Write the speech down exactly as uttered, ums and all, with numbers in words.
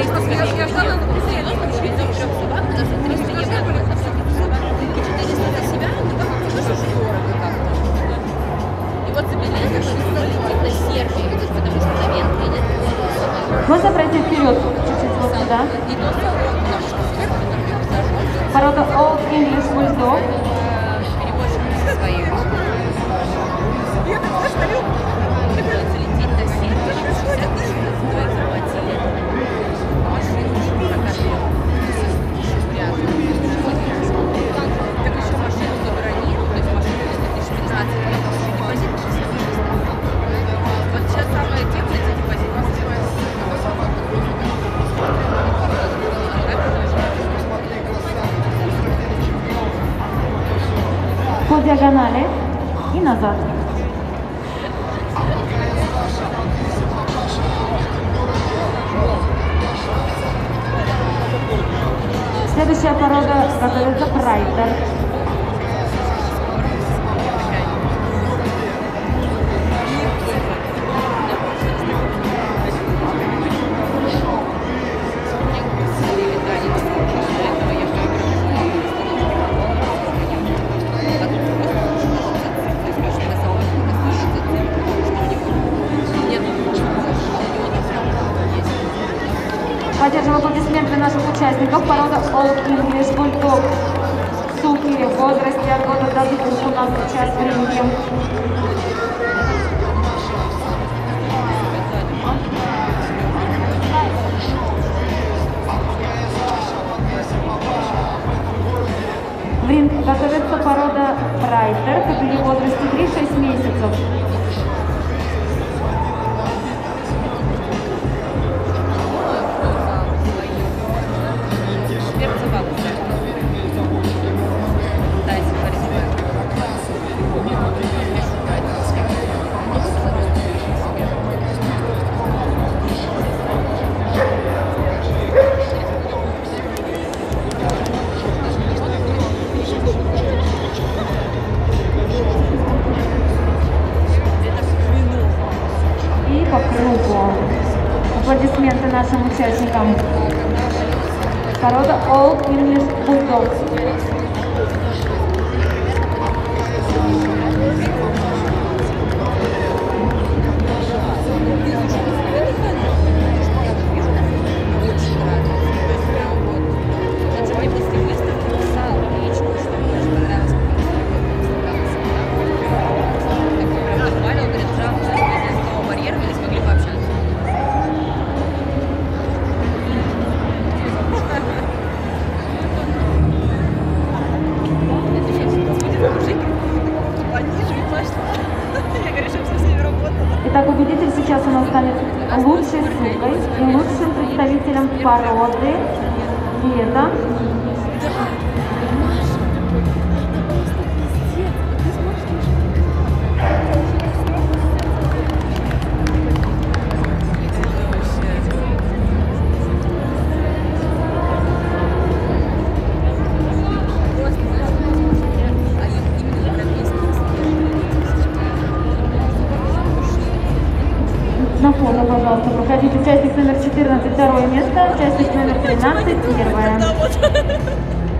триста скамеек. Я ждала, но серьезно, что идем трех собак, потому что триста евро на все собак. четыреста за себя, ну как бы тоже уже дорого как-то. И вот за билеты мы полетим на Сербию, потому что на Венгрии нет. Можно пройти вперед чуть-чуть вот сюда? И до салона, потому что сверху там зажжется. Порода Old English Bulldog. Перевозчик свои. Я так стою. Приходится лететь до Сербии, шестьдесят тысяч стоит захватили. Машину прокатили. Вряд ли. Так еще машину забронировали, то есть машину две тысячи пятнадцать, я просто депозит шестьдесят тысяч. Вот сейчас самое темное, эти депозиты. По диагонали и назад. Следующая порода готовится прайдер. Поддержим аплодисменты наших участников. Порода Old English Bulldog. Суки в возрасте от года до двух у нас сейчас в ринге. В ринг готовится порода Прайдер, кобыли в возрасте три-шесть месяцев. И по кругу. Аплодисменты нашим участникам. Порода Old English Bulldog. Итак, победитель сейчас у нас станет лучшей сукой и лучшим представителем породы лета. На фото, пожалуйста, проходите. Участник номер четырнадцать, второе место, участник номер тринадцать, первое.